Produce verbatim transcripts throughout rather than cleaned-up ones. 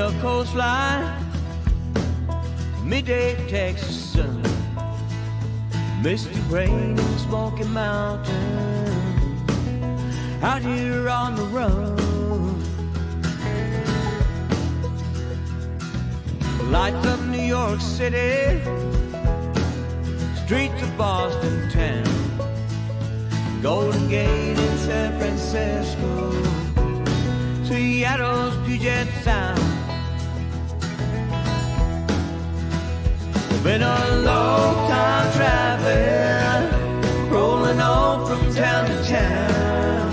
the coastline, midday Texas sun, misty rain in the Smoky Mountains, out here on the run. Lights of New York City, streets of Boston town, Golden Gate in San Francisco, Seattle's Puget Sound. Been a long time traveling, rolling on from town to town.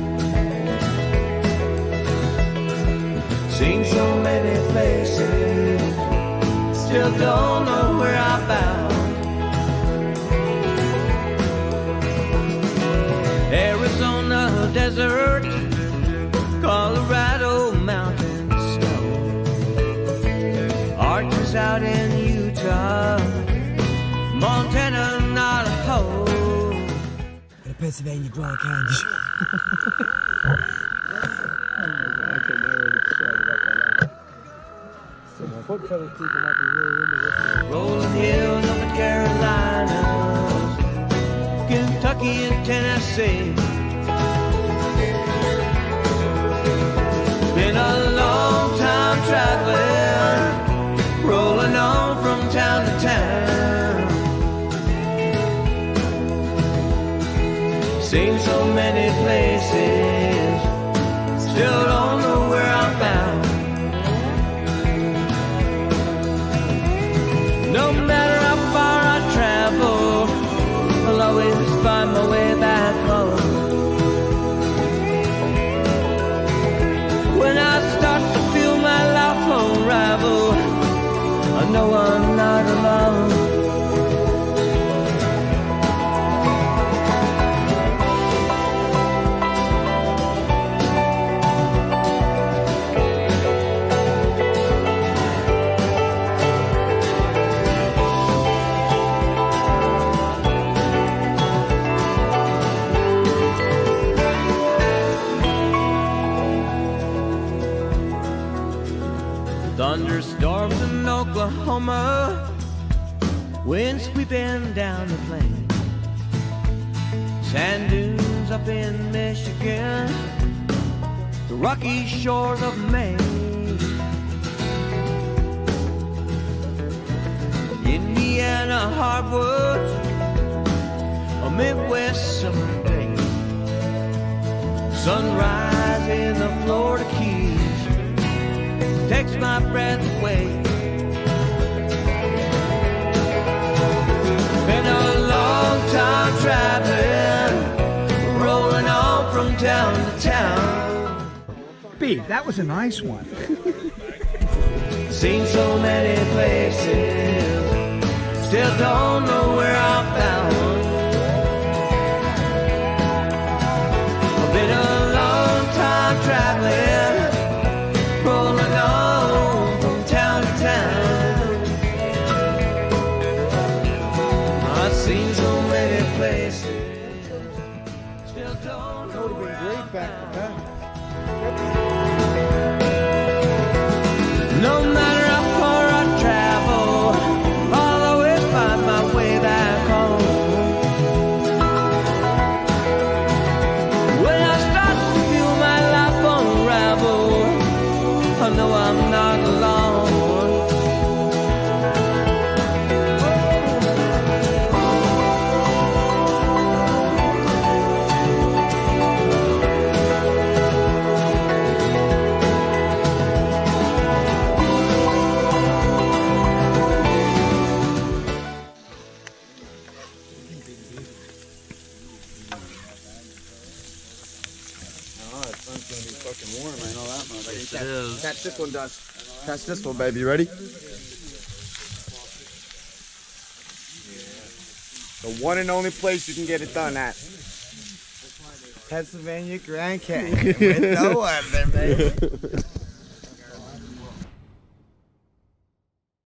Seen so many places, still don't know where I'm bound. Arizona desert, Colorado mountain snow, arches out in Utah, Montana, Navajo. The Pennsylvania Grand Canyon. Rolling hills up in Carolina, Kentucky and Tennessee. Been a long time traveling, rolling on from town to town. Seen so many places, still don't know where I'm bound. No matter how far I travel, I'll always find my way back home. When I start to feel my life unravel, I know I'm not alone. Thunderstorms in Oklahoma, wind sweeping down the plain, sand dunes up in Michigan, the rocky shores of Maine, Indiana hardwoods, a Midwest summer day, sunrise in the Florida Keys takes my breath away. Been a long time traveling, rolling on from town to town. B, that was a nice one. Seen so many places, still don't know where I'm bound. Been a long time traveling, rolling on from town to town. I've seen so many places, still don't know where I'm bound. No matter how far I travel, I'll always find my way back home. When I start to feel my life unravel, I know I'm not alone. Fucking warm, I know that much. Yes, it is. Catch this one, Dust. Catch this one, baby. Ready? The one and only place you can get it done at. Pennsylvania Grand Canyon. With no weather, baby.